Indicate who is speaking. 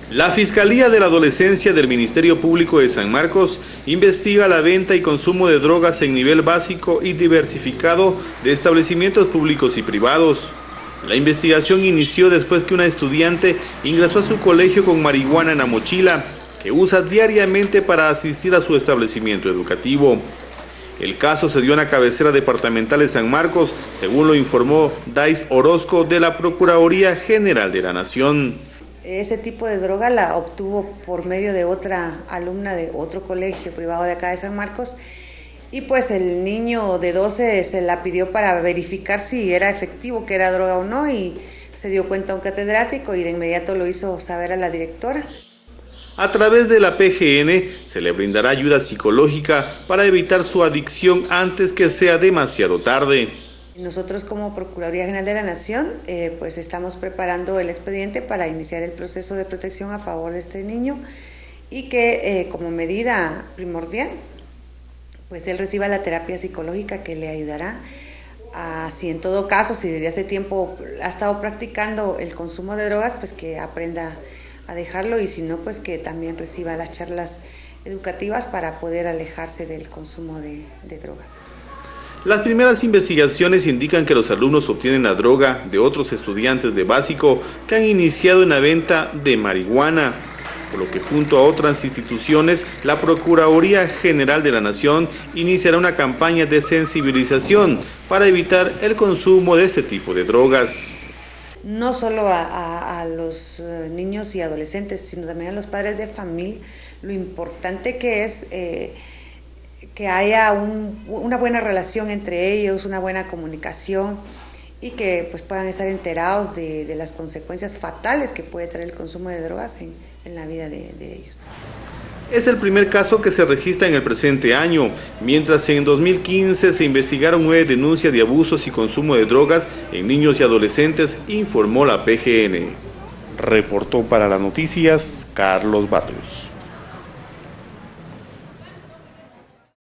Speaker 1: La Fiscalía de la Adolescencia del Ministerio Público de San Marcos investiga la venta y consumo de drogas en nivel básico y diversificado de establecimientos públicos y privados. La investigación inició después que una estudiante ingresó a su colegio con marihuana en la mochila, que usa diariamente para asistir a su establecimiento educativo. El caso se dio en la cabecera departamental de San Marcos, según lo informó Dais Orozco de la Procuraduría General de la Nación.
Speaker 2: Ese tipo de droga la obtuvo por medio de otra alumna de otro colegio privado de acá de San Marcos, y pues el niño de 12 se la pidió para verificar si era efectivo, que era droga o no, y se dio cuenta un catedrático y de inmediato lo hizo saber a la directora.
Speaker 1: A través de la PGN se le brindará ayuda psicológica para evitar su adicción antes que sea demasiado tarde.
Speaker 2: Nosotros como Procuraduría General de la Nación pues estamos preparando el expediente para iniciar el proceso de protección a favor de este niño y que como medida primordial pues él reciba la terapia psicológica que le ayudará a, si en todo caso, si desde hace tiempo ha estado practicando el consumo de drogas, pues que aprenda a dejarlo, y si no, pues que también reciba las charlas educativas para poder alejarse del consumo de drogas.
Speaker 1: Las primeras investigaciones indican que los alumnos obtienen la droga de otros estudiantes de básico que han iniciado en la venta de marihuana, por lo que junto a otras instituciones, la Procuraduría General de la Nación iniciará una campaña de sensibilización para evitar el consumo de este tipo de drogas.
Speaker 2: No solo a los niños y adolescentes, sino también a los padres de familia, lo importante que es que haya una buena relación entre ellos, una buena comunicación, y que pues puedan estar enterados de las consecuencias fatales que puede traer el consumo de drogas en la vida de ellos.
Speaker 1: Es el primer caso que se registra en el presente año, mientras en 2015 se investigaron 9 denuncias de abusos y consumo de drogas en niños y adolescentes, informó la PGN. Reportó para las noticias Carlos Barrios.